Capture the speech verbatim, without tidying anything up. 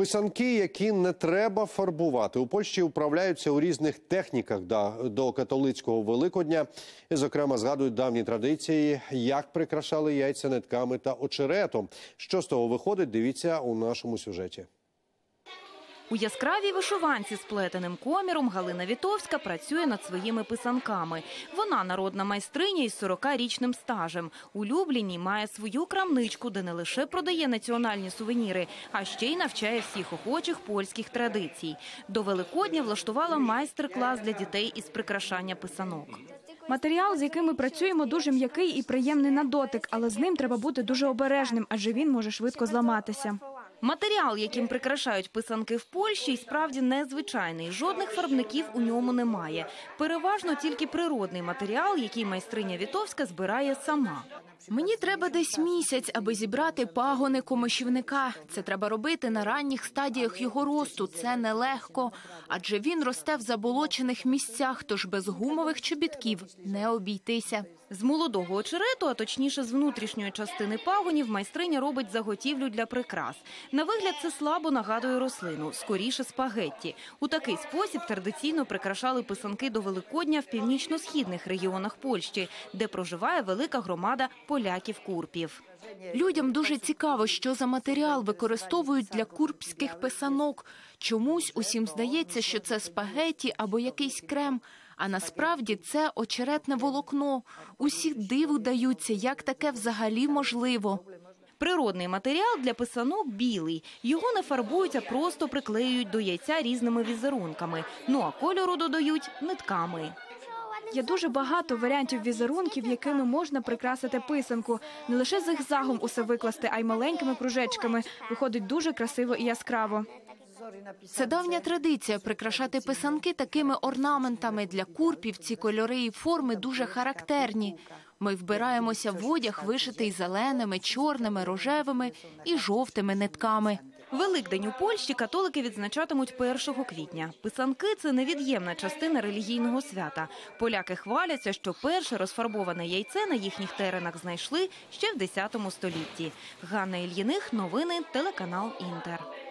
Писанки, які не треба фарбувати. У Польщі управляються у різних техніках до католицького Великодня. І, зокрема, згадують давні традиції, як прикрашали яйця нитками та очеретом. Що з того виходить, дивіться у нашому сюжеті. У яскравій вишиванці з плетеним коміром Галина Вітовська працює над своїми писанками. Вона народна майстриня із сорокарічним стажем. У Любліні має свою крамничку, де не лише продає національні сувеніри, а ще й навчає всіх охочих польських традицій. До Великодня влаштувала майстер-клас для дітей із прикрашання писанок. Матеріал, з яким ми працюємо, дуже м'який і приємний на дотик, але з ним треба бути дуже обережним, адже він може швидко зламатися. Матеріал, яким прикрашають писанки в Польщі, справді незвичайний. Жодних фарбників у ньому немає. Переважно тільки природний матеріал, який майстриня Вітовська збирає сама. Мені треба десь місяць, аби зібрати пагони комишівника. Це треба робити на ранніх стадіях його росту. Це нелегко, адже він росте в заболочених місцях, тож без гумових чобітків не обійтися. З молодого очерету, а точніше з внутрішньої частини пагонів, майстриня робить заготівлю для прикрас. На вигляд це слабо нагадує рослину, скоріше спагетті. У такий спосіб традиційно прикрашали писанки до Великодня в північно-східних регіонах Польщі, де проживає велика громада поляків-курпів. Людям дуже цікаво, що за матеріал використовують для курпських писанок. Чомусь усім здається, що це спагетті або якийсь крем. А насправді це очеретне волокно. Усі диву даються, як таке взагалі можливо. Природний матеріал для писанок білий. Його не фарбують, а просто приклеюють до яйця різними візерунками. Ну а кольору додають нитками. Є дуже багато варіантів візерунків, якими можна прикрасити писанку. Не лише зигзагом усе викласти, а й маленькими кружечками. Виходить дуже красиво і яскраво. Це давня традиція – прикрашати писанки такими орнаментами. Для курпів ці кольори і форми дуже характерні. Ми вбираємося в одяг, вишитий зеленими, чорними, рожевими і жовтими нитками. Великдень у Польщі католики відзначатимуть першого квітня. Писанки – це невід'ємна частина релігійного свята. Поляки хваляться, що перше розфарбоване яйце на їхніх теренах знайшли ще в десятому столітті. Ганна Ільїних, новини, телеканал «Інтер».